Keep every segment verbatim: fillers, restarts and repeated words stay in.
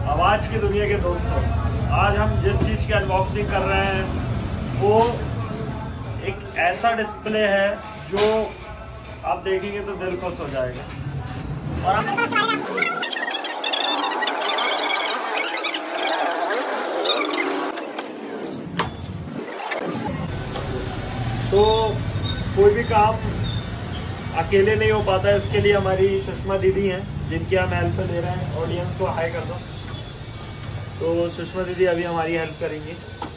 आवाज की दुनिया के दोस्तों, आज हम जिस चीज की अनबॉक्सिंग कर रहे हैं वो एक ऐसा डिस्प्ले है जो आप देखेंगे तो दिल खुश हो जाएगा। और हम तो कोई भी काम अकेले नहीं हो पाता है, इसके लिए हमारी सुषमा दीदी हैं जिनकी हम हेल्प ले रहे हैं। ऑडियंस को हाई कर दो। तो सुषमा दीदी अभी हमारी हेल्प करेंगी।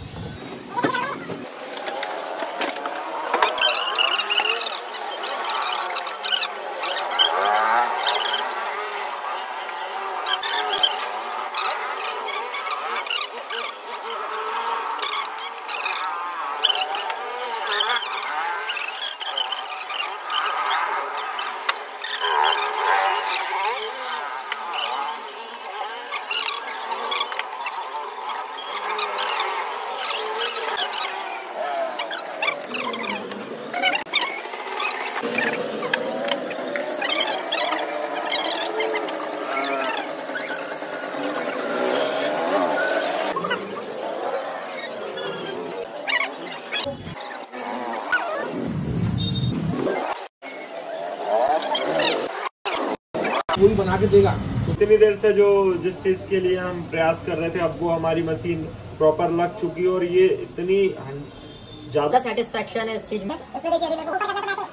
वही बना के देगा। उतनी देर से जो जिस चीज के लिए हम प्रयास कर रहे थे, अब वो हमारी मशीन प्रॉपर लग चुकी है और ये इतनी ज्यादा सेटिस्फेक्शन है इस चीज में।